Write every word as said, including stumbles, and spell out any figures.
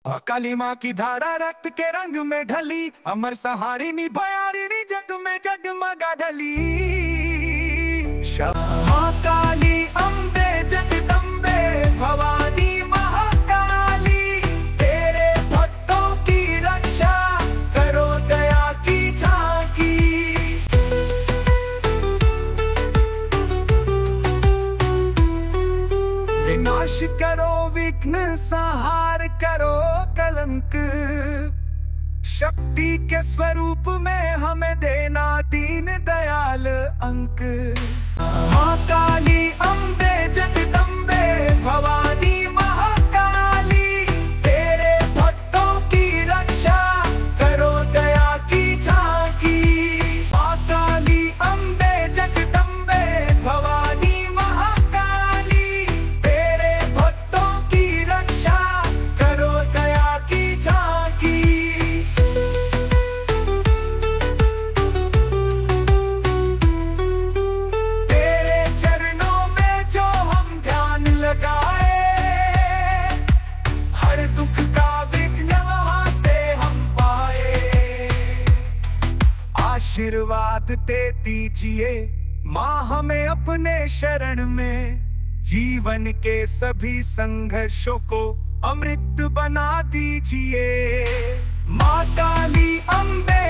काली माँ की धारा रक्त के रंग में ढली, अमर सहारिणी भयारिणी जग में जगमगा ढली। माँ काली अम्बे जगदम्बे भवानी महाकाली, तेरे भक्तों की रक्षा करो दया की झांकी। विनाश करो विघ्न संहार करो कलंक, शक्ति के स्वरूप में हमें देना दीन दयाल अंक। माँ काली अम्बे जगदम्बे भवानी महाकाली, तेरे भक्तों की रक्षा करो दया की झांकी। माँ काली अम्बे जगदम्बे भवानी महाकाली, तेरे भक्तों की रक्षा करो दया की झांकी। हर दुख का विघ्न वहां से हम पाए, आशीर्वाद दे दीजिए माँ हमें अपने शरण में, जीवन के सभी संघर्षों को अमृत बना दीजिए। माँ काली अम्बे